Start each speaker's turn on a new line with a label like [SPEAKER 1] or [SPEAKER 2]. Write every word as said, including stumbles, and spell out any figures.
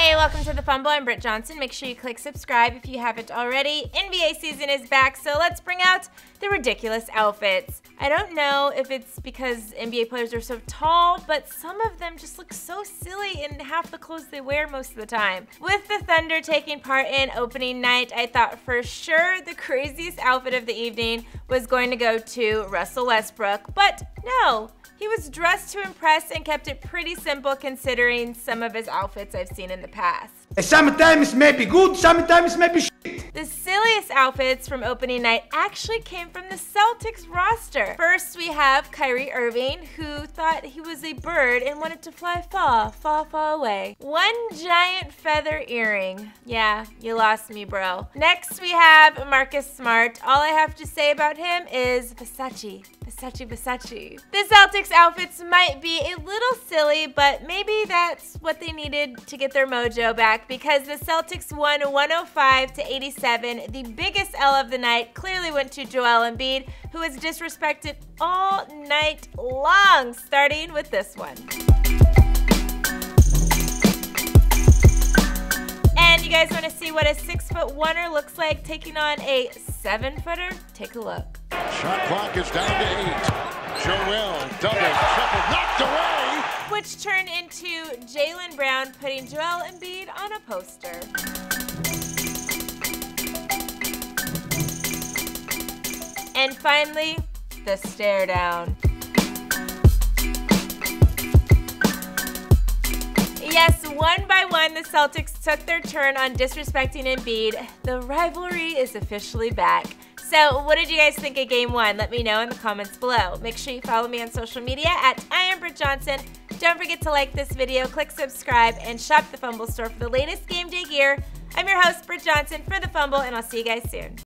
[SPEAKER 1] Hey, welcome to The Fumble. I'm Britt Johnson. Make sure you click subscribe if you haven't already. N B A season is back, so let's bring out the ridiculous outfits. I don't know if it's because N B A players are so tall, but some of them just look so silly in half the clothes they wear most of the time. With the Thunder taking part in opening night, I thought for sure the craziest outfit of the evening was going to go to Russell Westbrook, but no. He was dressed to impress and kept it pretty simple considering some of his outfits I've seen in the past.
[SPEAKER 2] Sometimes may be good, sometimes may be shit.
[SPEAKER 1] The silliest outfits from opening night actually came from the Celtics roster. First, we have Kyrie Irving, who thought he was a bird and wanted to fly far, far, far away. One giant feather earring. Yeah, you lost me, bro. Next, we have Marcus Smart. All I have to say about him is Versace. Versace, Versace. The Celtics outfits might be a little silly, but maybe that's what they needed to get their mojo back, because the Celtics won one oh five to eighty-seven. The biggest L of the night clearly went to Joel Embiid, who was disrespected all night long, starting with this one. And you guys want to see what a six-foot-oneer looks like taking on a seven-footer? Take a look.
[SPEAKER 3] Shot clock is down to eight. Joel, double, triple, knocked away.
[SPEAKER 1] Which turned into Jaylen Brown putting Joel Embiid on a poster. And finally, the stare down. Yes, one by one, the Celtics took their turn on disrespecting Embiid. The rivalry is officially back. So what did you guys think of game one? Let me know in the comments below. Make sure you follow me on social media at I am Britt Johnson. Don't forget to like this video, click subscribe, and shop the Fumble store for the latest game day gear. I'm your host, Britt Johnson, for The Fumble, and I'll see you guys soon.